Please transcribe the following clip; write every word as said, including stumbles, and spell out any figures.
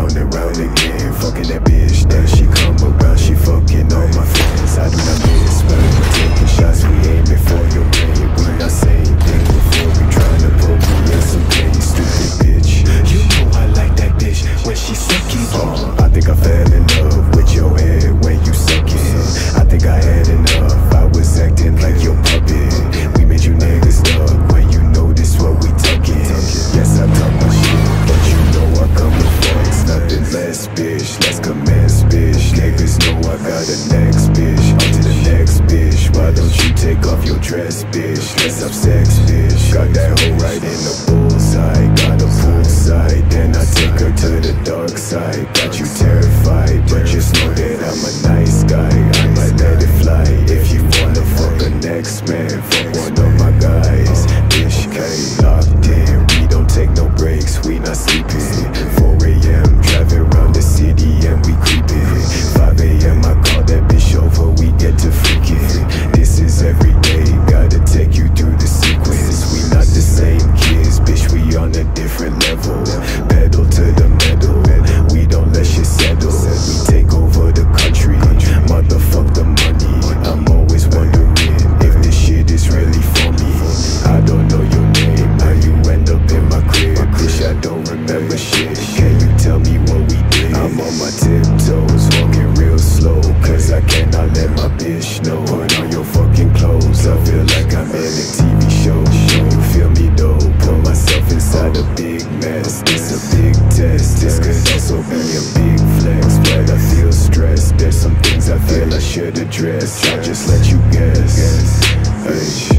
round and round again. Fucking that bitch, then she come around, she fucking all my friends. I do not miss, but we taking shots, we aiming for your brain. We not saying things before we tryna put me in some pain, stupid bitch. You know I like that bitch when she sucking. Oh, I think I fell in love with your head when you sucking. I think I had enough, I was acting like your puppet. We made you niggas stuck when you know this what we tucking. Yes, I talk my shit, but you know I come with facts. Nothing less, bitch, let's commence, bitch. Niggas know I got a next, bitch. On to the next, bitch. Why don't you take off your dress, bitch? Let's have sex, bitch. Got that hoe right in the bullseye. Got a full side, then I take her to the dark side. Got you terrified, but just know that I'm a nice guy. I might let it fly if you wanna fuck a next man. Fuck one of my guys, bitch, K locked in. We don't take no breaks, we not sleeping. four A M driving around the city and we creeping. five A M I call that bitch over, we get to freaking. This is every day, gotta take you through the sequence. We not the same kids, bitch, we on a different level. Pedal to the metal, we don't let shit settle. We take over the country, motherfuck the money. I'm always wondering if this shit is really for me. I don't know your name, how you end up in my crib. Bitch, I don't remember shit, can you tell me what we did? I'm on my tiptoes, walking real slow, cause I cannot let my bitch know. Put on your fucking clothes, I feel like I'm in a T V show. You feel me though, put myself inside a big mess. It's a big test, this could also be a big flex. But I feel stressed, there's some things I feel I should address. I'll just let you guess. Hey.